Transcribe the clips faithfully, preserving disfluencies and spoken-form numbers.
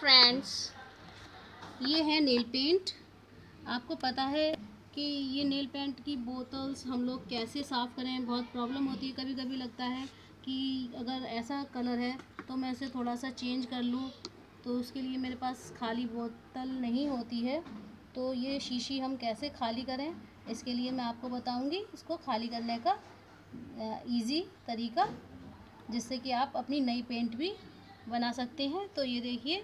Friends, ये है nail paint. आपको पता है कि ये नेल पेंट की बोतल्स हम लोग कैसे साफ़ करें। बहुत प्रॉब्लम होती है, कभी कभी लगता है कि अगर ऐसा कलर है तो मैं इसे थोड़ा सा चेंज कर लूँ, तो उसके लिए मेरे पास खाली बोतल नहीं होती है। तो ये शीशी हम कैसे खाली करें, इसके लिए मैं आपको बताऊंगी इसको खाली करने का इजी तरीका, जिससे कि आप अपनी नई पेंट भी बना सकते हैं। तो ये देखिए,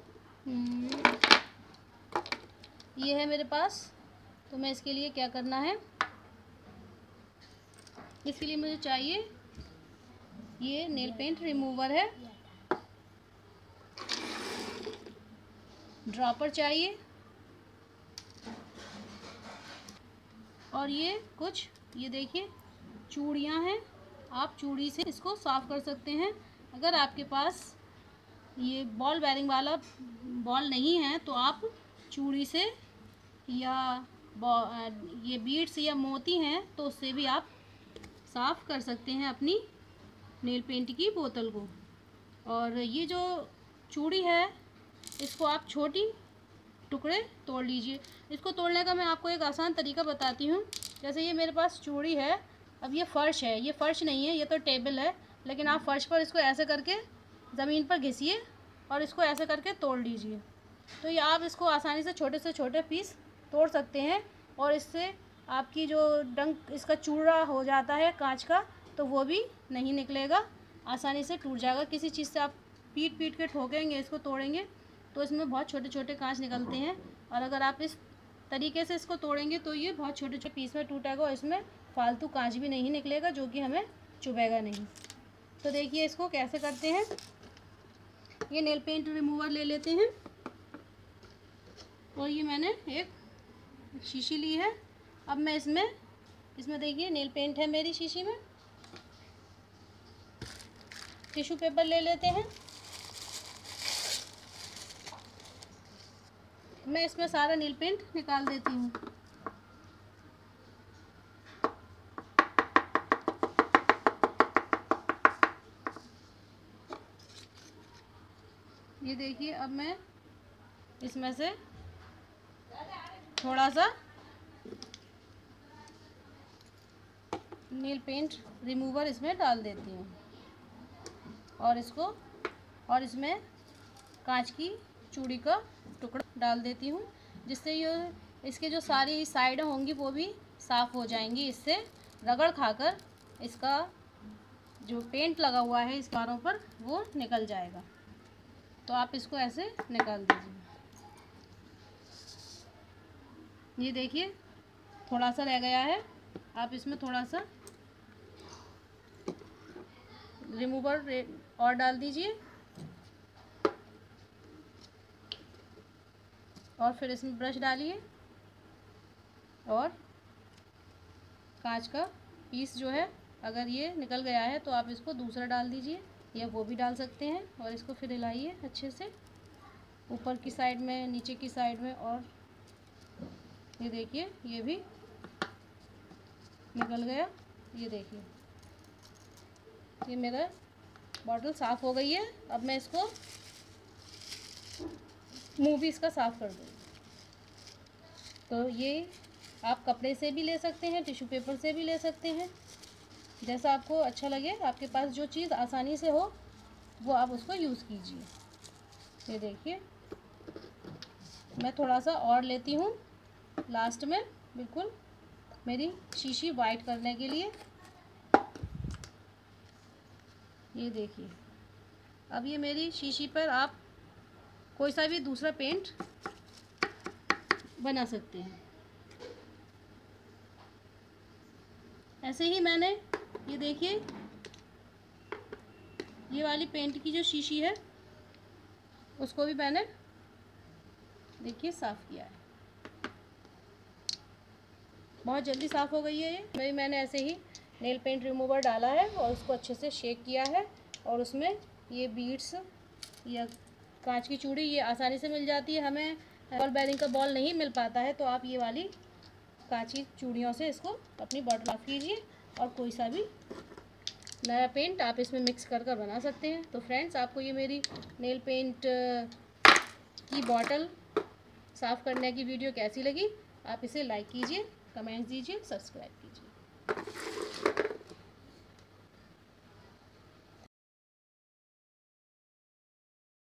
ये है मेरे पास। तो मैं इसके लिए क्या करना है, इसके लिए मुझे चाहिए ये नेल पेंट रिमूवर है, ड्रॉपर चाहिए, और ये कुछ ये देखिए चूड़ियाँ हैं। आप चूड़ी से इसको साफ़ कर सकते हैं। अगर आपके पास ये बॉल बेरिंग वाला बॉल नहीं है तो आप चूड़ी से या ये बीड्स या मोती हैं तो उससे भी आप साफ़ कर सकते हैं अपनी नेल पेंट की बोतल को। और ये जो चूड़ी है इसको आप छोटी टुकड़े तोड़ लीजिए। इसको तोड़ने का मैं आपको एक आसान तरीका बताती हूँ। जैसे ये मेरे पास चूड़ी है, अब ये फ़र्श है, ये फ़र्श नहीं है, ये तो टेबल है, लेकिन आप फ़र्श पर इसको ऐसे करके ज़मीन पर घिसिए और इसको ऐसे करके तोड़ लीजिए। तो ये आप इसको आसानी से छोटे से छोटे पीस तोड़ सकते हैं, और इससे आपकी जो डंक इसका चूड़ा हो जाता है कांच का, तो वो भी नहीं निकलेगा, आसानी से टूट जाएगा। किसी चीज़ से आप पीट पीट के ठोकेंगे, इसको तोड़ेंगे तो इसमें बहुत छोटे छोटे कांच निकलते हैं, और अगर आप इस तरीके से इसको तोड़ेंगे तो ये बहुत छोटे छोटे पीस में टूटेगा और इसमें फालतू कांच भी नहीं निकलेगा, जो कि हमें चुभेगा नहीं। तो देखिए इसको कैसे करते हैं। ये नेल पेंट रिमूवर ले लेते हैं, और ये मैंने एक शीशी ली है। अब मैं इसमें इसमें देखिए नेल पेंट है मेरी शीशी में। टिश्यू पेपर ले लेते हैं। मैं इसमें सारा नेल पेंट निकाल देती हूँ। ये देखिए, अब मैं इसमें से थोड़ा सा नेल पेंट रिमूवर इसमें डाल देती हूँ, और इसको और इसमें कांच की चूड़ी का टुकड़ा डाल देती हूँ, जिससे ये इसके जो सारी साइड होंगी वो भी साफ़ हो जाएंगी। इससे रगड़ खाकर इसका जो पेंट लगा हुआ है इस कारों पर वो निकल जाएगा। तो आप इसको ऐसे निकाल दीजिए। ये देखिए थोड़ा सा रह गया है, आप इसमें थोड़ा सा रिमूवर और डाल दीजिए, और फिर इसमें ब्रश डालिए, और कांच का पीस जो है अगर ये निकल गया है तो आप इसको दूसरा डाल दीजिए, या वो भी डाल सकते हैं, और इसको फिर हिलाइए अच्छे से ऊपर की साइड में, नीचे की साइड में। और ये देखिए ये भी निकल गया। ये देखिए ये मेरा बॉटल साफ़ हो गई है। अब मैं इसको मुंह भी इसका साफ़ कर दूँगी। तो ये आप कपड़े से भी ले सकते हैं, टिश्यू पेपर से भी ले सकते हैं, जैसा आपको अच्छा लगे। आपके पास जो चीज़ आसानी से हो वो आप उसको यूज़ कीजिए। ये देखिए मैं थोड़ा सा और लेती हूँ लास्ट में, बिल्कुल मेरी शीशी वाइट करने के लिए। ये देखिए अब ये मेरी शीशी पर आप कोई सा भी दूसरा पेंट बना सकते हैं। ऐसे ही मैंने ये देखिए ये वाली पेंट की जो शीशी है उसको भी मैंने देखिए साफ़ किया है। बहुत जल्दी साफ़ हो गई है ये। वही मैंने ऐसे ही नेल पेंट रिमूवर डाला है और उसको अच्छे से शेक किया है, और उसमें ये बीड्स या कांच की चूड़ी ये आसानी से मिल जाती है। हमें बॉल बेरिंग का बॉल नहीं मिल पाता है तो आप ये वाली कांच की चूड़ियों से इसको अपनी बॉटल साफ़ कीजिए, और कोई सा भी नया पेंट आप इसमें मिक्स कर कर बना सकते हैं। तो फ्रेंड्स, आपको ये मेरी नेल पेंट की बॉटल साफ़ करने की वीडियो कैसी लगी। आप इसे लाइक कीजिए, कमेंट्स दीजिए, सब्सक्राइब कीजिए।